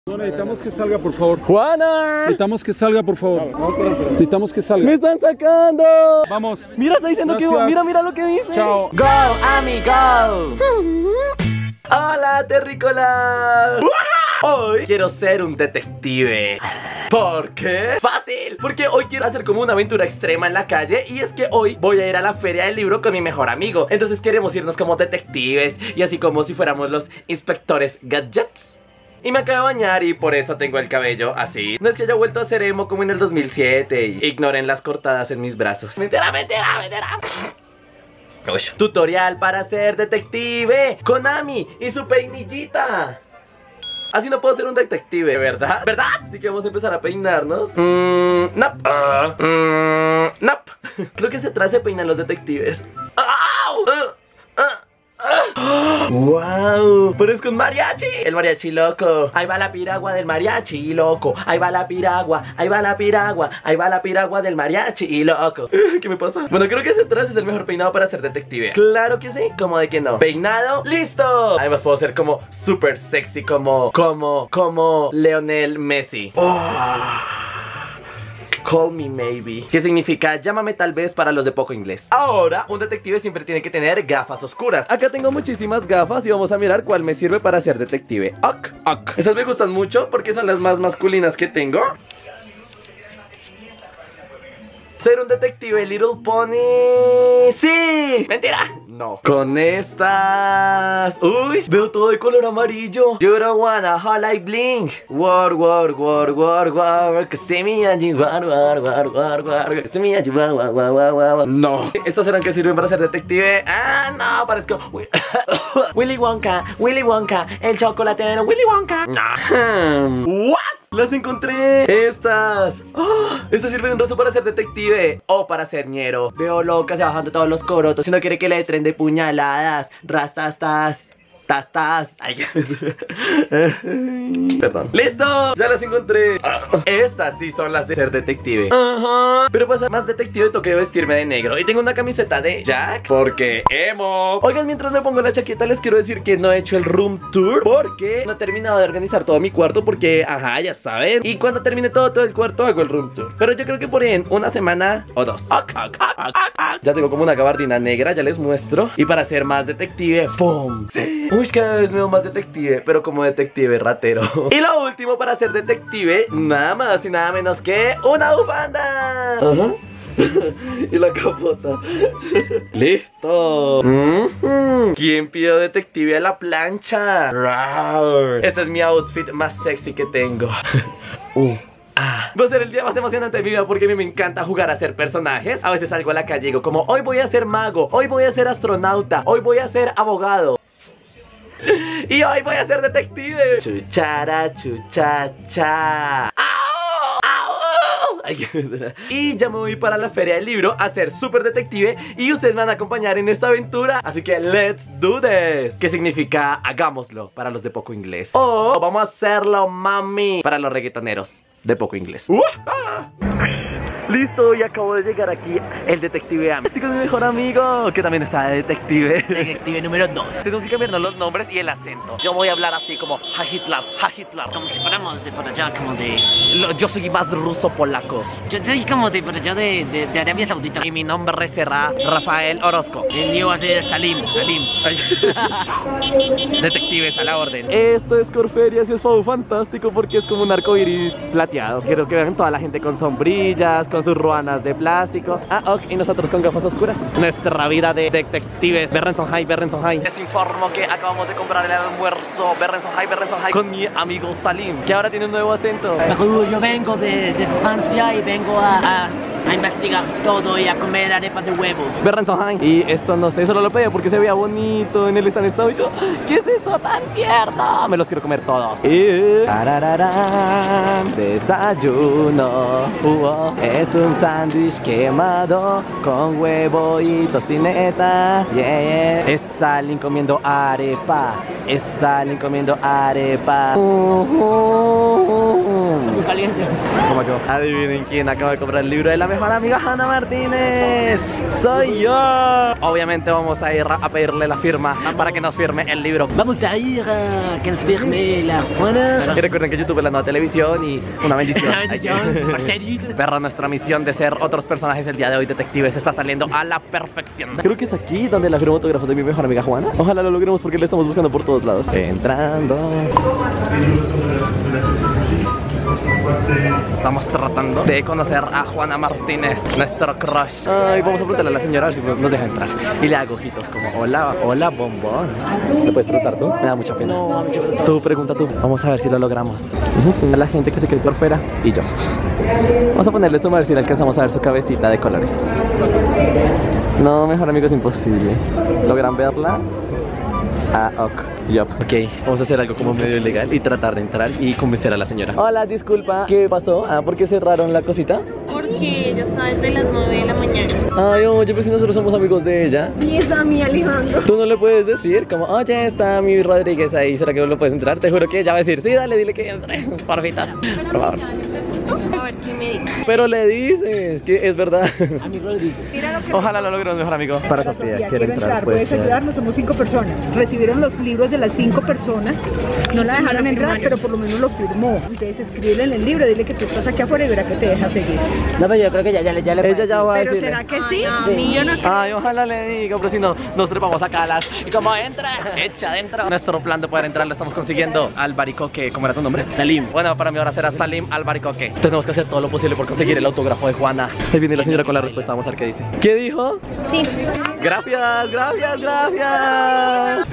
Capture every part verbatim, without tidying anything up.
No, necesitamos que salga, por favor. ¡Juana! Necesitamos que salga, por favor. Vamos, necesitamos que salga. ¡Me están sacando! Vamos. Mira, está diciendo Gracias. que... Mira, mira lo que dice. Chao. ¡Go, Ami, go! ¡Hola, terrícola! Hoy quiero ser un detective. ¿Por qué? ¡Fácil! Porque hoy quiero hacer como una aventura extrema en la calle. Y es que hoy voy a ir a la feria del libro con mi mejor amigo. Entonces queremos irnos como detectives. Y así como si fuéramos los inspectores gadgets. Y me acabo de bañar y por eso tengo el cabello así. No es que haya vuelto a ser emo como en el dos mil siete. Y ignoren las cortadas en mis brazos. Mentira, mentira, mentira. Uy. Tutorial para ser detective con Ami y su peinillita. Así no puedo ser un detective, ¿verdad? ¿Verdad? Así que vamos a empezar a peinarnos. Mmm, nope. Uh, mm, nope. Creo que se trae se peinan los detectives. ¡Au! Uh, uh. ¡Wow! Parezco un mariachi. El mariachi loco. Ahí va la piragua del mariachi loco. Ahí va la piragua. Ahí va la piragua. Ahí va la piragua del mariachi loco. ¿Qué me pasa? Bueno, creo que ese traje es el mejor peinado para ser detective. Claro que sí. ¿Cómo de que no? Peinado. ¡Listo! Además puedo ser como súper sexy. Como, como, como Lionel Messi. Oh. Call me maybe, que significa llámame tal vez para los de poco inglés. Ahora, un detective siempre tiene que tener gafas oscuras. Acá tengo muchísimas gafas y vamos a mirar cuál me sirve para ser detective. Ok, ok. Estas me gustan mucho porque son las más masculinas que tengo. Ser un detective Little Pony. ¡Sí! ¡Mentira! No. Con estas. Uy, veo todo de color amarillo. You don't wanna hold like blink. War, war, war, war, war. Que se me allí. War, war, war, war, war. Que se me allí. War, war, war, war, war. No. ¿Estas serán que sirven para ser detective? Ah, no, parezco Willy Wonka. Willy Wonka. El chocolatero. Willy Wonka. No. What? ¡Las encontré! ¡Estas! ¡Oh! Estas sirven de un rostro para ser detective o para ser ñero. Veo loca, se bajando todos los corotos. Si no quiere que le tren de puñaladas. Rastastas. Tastas. Ay. Perdón. ¡Listo! Ya las encontré. Estas sí son las de ser detective. Ajá. Pero para ser más detective tengo que vestirme de negro. Y tengo una camiseta de Jack porque emo. Oigan, mientras me pongo la chaqueta les quiero decir que no he hecho el room tour porque no he terminado de organizar todo mi cuarto. Porque, ajá, ya saben. Y cuando termine todo, todo el cuarto hago el room tour. Pero yo creo que por ahí en una semana o dos. Ok, ok, ok, ok. Ya tengo como una gabardina negra, ya les muestro. Y para ser más detective, ¡pum! Sí. Uy, cada vez me veo más detective, pero como detective ratero. Y lo último para ser detective, nada más y nada menos que una bufanda. Ajá. Y la capota. Listo. Mm-hmm. ¿Quién pidió detective a la plancha? Rawr. Este es mi outfit más sexy que tengo. uh. Ah, va a ser el día más emocionante de mi vida porque a mí me encanta jugar a ser personajes. A veces salgo a la calle y digo como hoy voy a ser mago, hoy voy a ser astronauta, hoy voy a ser abogado. Y hoy voy a ser detective. Chuchara, chuchacha. ¡Au! ¡Au! Y ya me voy para la feria del libro a ser súper detective. Y ustedes me van a acompañar en esta aventura. Así que let's do this. Que significa hagámoslo para los de poco inglés. O vamos a hacerlo, mami, para los reggaetoneros de poco inglés. uh, ah. Listo, y acabo de llegar aquí el detective Ami. Estoy con mi mejor amigo, que también está de detective. Detective número dos. Tenemos que cambiarnos los nombres y el acento. Yo voy a hablar así como Ha Hitler, Ha Hitler. Como si fuéramos de por allá, como de... Lo- Yo soy más ruso polaco. Yo soy como de por allá de, de, de Arabia Saudita. Y mi nombre será Rafael Orozco. El mío va a ser Salim, Salim. Detectives a la orden. Esto es Corferias y es fantástico porque es como un arco iris plateado. Quiero que vean toda la gente con sombrillas, con sus ruanas de plástico. Ah, ok, y nosotros con gafas oscuras. Nuestra vida de detectives. Berrenson High, Berrenson High. Les informo que acabamos de comprar el almuerzo Berrenson High, Berrenson High con mi amigo Salim, que ahora tiene un nuevo acento. Yo vengo de, de Francia y vengo a, a, a investigar todo y a comer arepas de huevo. Berrenson High. Y esto no sé, solo lo pedí porque se veía bonito en el stand estado y yo, ¿qué es esto tan tierno? Me los quiero comer todos. Y... tarararán, desayuno. Uh-oh. Es un sándwich quemado con huevo y tocineta. Yeah, yeah. Es Salim comiendo arepa. Es Salim comiendo arepa. Uh, uh, uh. Muy caliente. Como como yo. Adivinen quién acaba de comprar el libro de la mejor amiga Juana Martínez. Soy yo. Obviamente vamos a ir a pedirle la firma para que nos firme el libro. Vamos a ir a que nos firme la Juana. Y recuerden que YouTube es la nueva televisión y una bendición. Una bendición, por ser. Perra, nuestra misión de ser otros personajes el día de hoy, detectives, está saliendo a la perfección. Creo que es aquí donde la firma autógrafos de mi mejor amiga Juana. Ojalá lo logremos porque le estamos buscando por todos lados. Entrando. Estamos tratando de conocer a Juana Martínez, nuestro crush. Ay, vamos a preguntarle a la señora a ver si nos deja entrar. Y le hago ojitos como, hola, hola, bombón. ¿Me puedes preguntar tú? Me da mucha pena. No, mucho preguntar. Tú, pregunta tú. Vamos a ver si lo logramos. Uh-huh. La gente que se quede por fuera y yo. Vamos a ponerle zoom a ver si le alcanzamos a ver su cabecita de colores. No, mejor amigo, es imposible. ¿Logran verla? Ah, ok. Yup. Ok, vamos a hacer algo como medio ilegal y tratar de entrar y convencer a la señora. Hola, disculpa, ¿qué pasó? Ah, ¿por qué cerraron la cosita? Porque ella está desde las nueve de la mañana. Ay, oye, pues si nosotros somos amigos de ella. Sí, está mi Alejandro. Tú no le puedes decir como, oye, está mi Rodríguez ahí, ¿será que no lo puedes entrar? Te juro que ella va a decir, sí, dale, dile que entre, porfitas, por favor. A ver qué me dice. Pero le dices que es verdad. A mi Rodríguez. Mira lo que Ojalá lo logremos, mejor amigo. Para Hola, Sofía, Sofía, quiere quiero entrar, entrar, puedes ayudarnos, somos cinco personas. Recibieron los libros de las cinco personas, no la dejaron entrar, pero por lo menos lo firmó. Entonces escríbele en el libro, dile que tú estás aquí afuera y verá que te deja seguir. No, pero yo creo que ya, ya, le- ya le Ella ya va a Pero decirle. ¿será que Ay, sí? a mí. Yo no creo. Ay, ojalá le diga, pero si no, nos trepamos acá a las... Y como entra, echa adentro. Nuestro plan de poder entrar lo estamos consiguiendo. Albaricoque, ¿cómo era tu nombre? Salim. Bueno, para mí ahora será Salim Albaricoque. Tenemos que hacer todo lo posible por conseguir el autógrafo de Juana. Ahí viene la señora con la respuesta, vamos a ver qué dice. ¿Qué dijo? Sí. Gracias, gracias, gracias.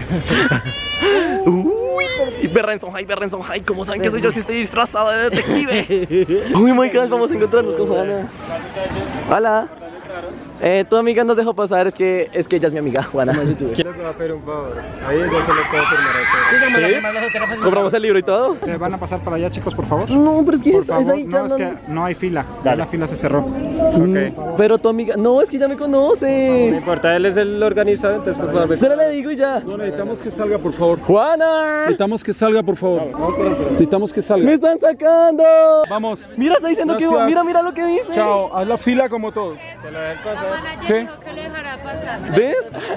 Uy, Berrenson High, Berrenson High, ¿cómo saben que soy yo si estoy disfrazado de detective? Uy, my gosh, vamos a encontrarnos con Juana. Hola. Eh, tu amiga nos dejó pasar, es que es que ella es mi amiga, Juana. Quiero que va a pedir un favor. Ahí yo se lo puedo firmar a usted. ¿Sí? ¿Compramos el libro y todo? ¿Se van a pasar para allá, chicos, por favor? No, pero es que Por es, es favor, ahí ya no, es que no hay fila. Ya la fila se cerró. Mm, Pero tu amiga, no, es que ya me No conoce. importa, él es el organizador, entonces por favor. Solo le digo y ya. No, necesitamos que salga, por favor. Juana, Necesitamos que salga, por favor. Necesitamos que me salga. están sacando. Vamos. Mira, está diciendo que Gracias. mira, mira lo que dice. Chao, haz la fila como todos. La manager Sí. dijo que le dejará pasar. ¿Ves?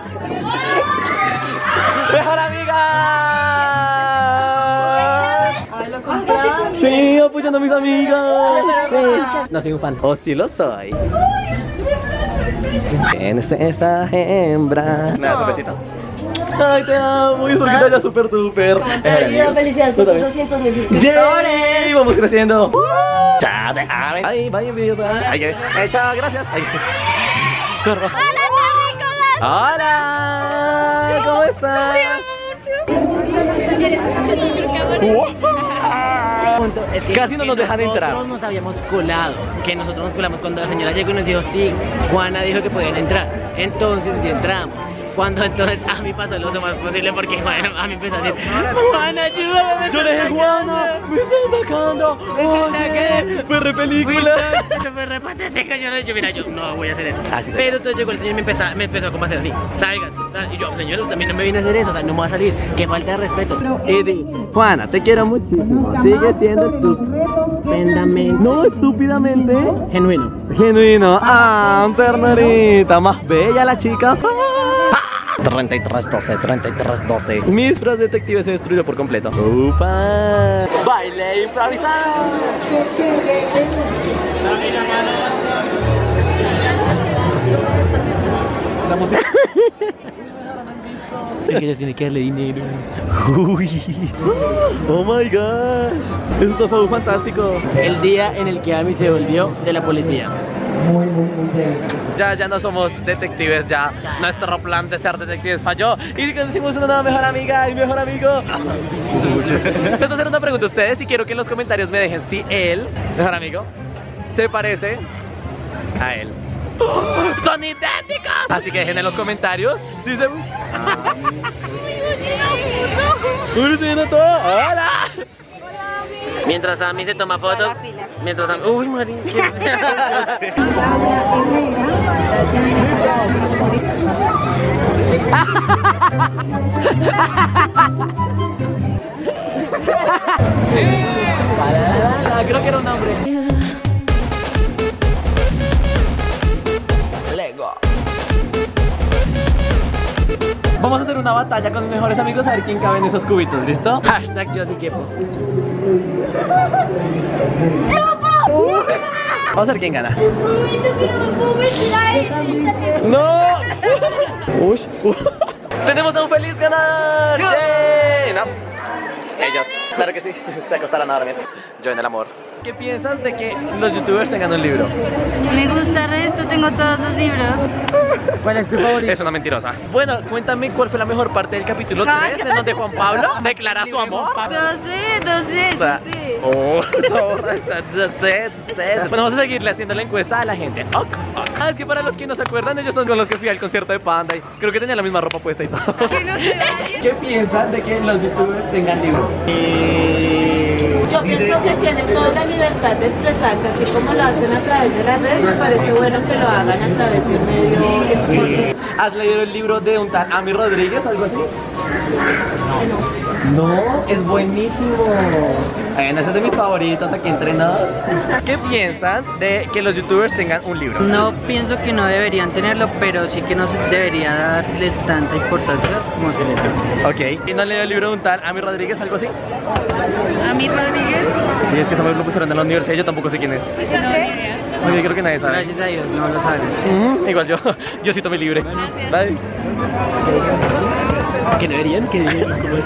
¡Mejor amiga! ¿Lo compras? Sí, apoyando a mis amigas. Sí. No soy un fan. Oh, sí lo soy. ¿Quién es esa hembra? ¿Me das un besito? Ay, te amo, y porque te haya súper duper. Felicidades por tus doscientos mil suscriptores. ¡Yay! Vamos creciendo. Chao, te amo. Ay, vaya envidiosa. Ay, eh, chao, gracias. Ay. Corro. Hola, ¿cómo estás? Es que Casi no nos dejan entrar. Nosotros nos habíamos colado, que nosotros nos colamos cuando la señora llegó y nos dijo sí, Juana dijo que podían entrar, entonces sí entramos. Cuando entonces a mí pasó lo más posible porque Juana a mí empezó a decir Juana, ayúdame. Yo le dije, Juana, me están sacando. Oye, fue re película. Yo fue re patético, yo, yo mira, yo no voy a hacer eso. Así soy. Pero entonces llegó el señor y me empezó, me empezó como a hacer así, salgas, sal. Y yo, señor, usted a mí no me vine a hacer eso, o sea, no me va a salir, qué falta de respeto. Eddie, Juana, te quiero muchísimo. Sigue siendo Estupendamente no estúpidamente genuino. genuino. Ah, ternurita, más bella la chica. treinta y tres doce, treinta y tres doce. Mi disfraz detective se destruyó por completo. ¡Upa! ¡Baile improvisado! La música. Es que ella tiene que darle dinero. Uy. Oh my gosh. Eso fue fantástico. El día en el que Ami se volvió de la policía. Ya, ya no somos detectives, ya nuestro plan de ser detectives falló y decimos una nueva mejor amiga y mejor amigo. Les voy a hacer una pregunta a ustedes y quiero que en los comentarios me dejen si él, mejor amigo, se parece a él. ¡Son idénticos! Así que dejen en los comentarios si se... ¡Uy, se viene todo! ¡Hola! Mientras Ami se toma fotos. Mientras Ami... Uy, María. Creo que era un hombre. Vamos a hacer una batalla con mis mejores amigos a ver quién cabe en esos cubitos, ¿listo? Hashtag yo sí quepo. Vamos a ver quién gana. Momento que no me puedo meter ahí. ¡No! Ush, uh. ¡Tenemos a un feliz ganador! ¡Yay! No. Ellos, claro que sí, se acostarán a dormir. Yo en el amor. ¿Qué piensas de que los youtubers tengan un libro? Me gusta el resto, tengo todos los libros. ¿Cuál es tu favorito? Es una mentirosa. Bueno, cuéntame cuál fue la mejor parte del capítulo tres, en donde Juan Pablo declara su amor. No sé, no sé, O sea, no sé. oh, bueno, vamos a seguirle haciendo la encuesta a la gente. Ok, ok. Ah, es que para los que no se acuerdan, ellos son con los que fui al concierto de Panda y creo que tenía la misma ropa puesta y todo. Que no sé. ¿Qué piensan de que los youtubers tengan libros? Yo pienso que tienen toda la libertad de expresarse, así como lo hacen a través de las redes. Me parece bueno que lo hagan a través de un medio escrito. ¿Has leído el libro de un tal Ami Rodríguez o algo así? No. No, es buenísimo. Bueno, ese es de mis favoritos aquí entrenados. ¿Qué piensan de que los youtubers tengan un libro? No pienso que no deberían tenerlo, pero sí que no se debería darles tanta importancia como se les da. Ok. ¿Y no han leído el libro de un tal Ami Rodríguez o algo así? A mí Rodríguez, Sí, es que esa vez lo pusieron en la universidad, yo tampoco sé quién es. no, ni idea. Oye, creo que nadie sabe. Gracias a Dios, no lo saben. Ujú, igual yo, yo sí tomé libre. Bye. ¿Que no deberían? ¿Que deberían? ¿Cómo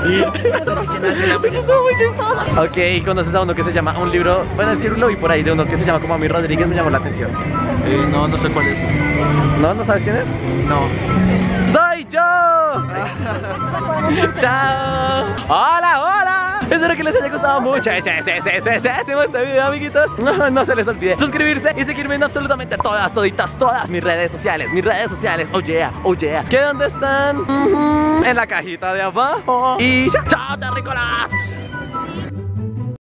así? Ok, ¿conoces a uno que se llama un libro? Bueno, es que lo vi por ahí de uno que se llama como Ami Rodríguez, me llamó la atención. Eh, no, no sé cuál es. ¿No? ¿No sabes quién es? No. ¡Soy yo! ¡Chao! ¡Hola, hola! Espero que les haya gustado mucho ese, ese, ese, ese, ese, este video, amiguitos. No, no se les olvide suscribirse y seguirme en absolutamente todas, toditas, todas mis redes sociales. Mis redes sociales, oh yeah, oh yeah. ¿Qué dónde están? Uh-huh. En la cajita de abajo. Y chao, chao, terrícolas.